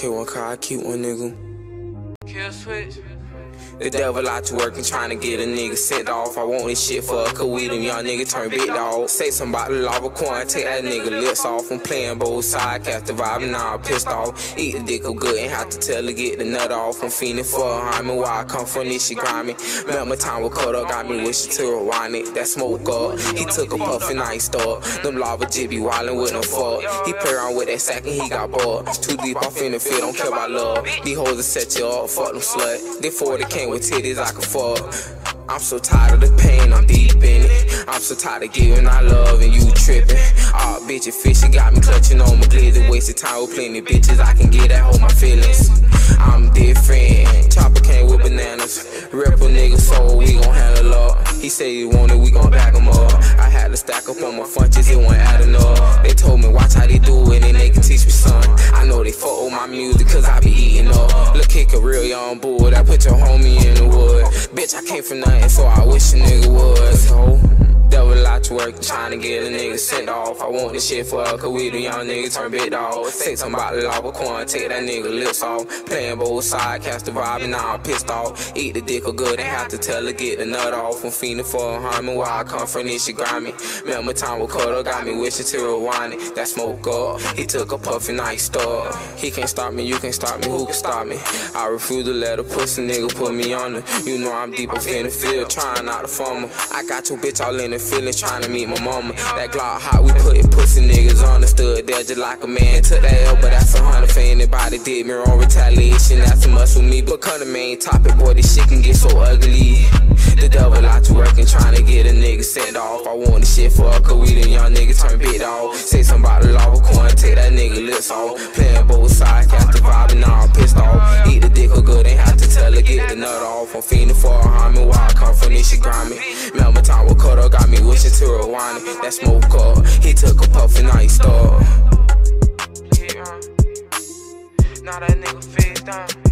kill one car, I keep one nigga. Kill switch. The devil out to work and tryna get a nigga sent off. I want this shit for a we them young nigga turn big dog. Say something about the lava coin, take that nigga lips off. I'm playing both sides, captive vibing, now I'm pissed off. Eat the dick up good, ain't have to tell her get the nut off. I'm fiending for a hymen, where I come from, this shit grimy. Met my time with cut up, got me wishing to rewind it. That smoke up, he took a puff and iced up. Them lava jit be wildin' with no fuck. He play around with that sack and he got bored. Too deep off in the field, don't care about love. These hoes will set you up, fuck them slut. They 40 came with titties I can fuck. I'm so tired of the pain, I'm deep in it. I'm so tired of giving our love and you tripping. Aw, bitch, your fish, you got me clutching on my glizzy. Wasted time with plenty bitches, I can get that, hold my feelings. I'm different, chopper came with bananas. Rip a nigga soul, we gon' handle up. He said he wanted, we gon' back him up. I had to stack up on my funches, it wasn't adding up. They told me watch how they do it and they can teach me son. I know they fuck with my music cause I be eating up. Look, kick a real young bull, that put your homie in the wood. Bitch, I came from nothing, so I wish a nigga would. So, devil out to work, tryna get a nigga sent off. I want this shit for her, cause we the young niggas turn big dog. Say something about the lava coin, take that nigga lips off. Playing both sides, catch the vibe, and now I'm pissed off. Eat the dick or good, ain't have to tell her get the nut off. I'm fiending for a hymen, where I come from, this shit grimy. Met my time with Cutter, got me wishing to rewind it. That smoke up, he took a puff and iced up. He can't stop me, you can't stop me, who can stop me? I refuse to let a pussy nigga put me under. You know I'm deep up in the field, trying not to fumble. I got your bitch all in the feelings, trying to meet my mama. That Glock hot, we putting pussy niggas on. Stood there just like a man, took that L, but that's 100 for anybody did me wrong. Retaliation, that's a must with me. But come the main topic, boy, this shit can get so ugly. The devil out to work and trying to get a nigga sent off. I want this shit for her, cause we the young niggas turn big dog. Say something about the lava coin, take that nigga lips off. Playing both sides, catch the vibe, and now I'm pissed off. Eat the dick or good, ain't have to tell her get the nut off. I'm fiending for a hymen, where I come from, this shit grimy. Met my time with Cutter, got me wishing to rewind it. That smoke up, he took a puff and iced up. Now that nigga face down.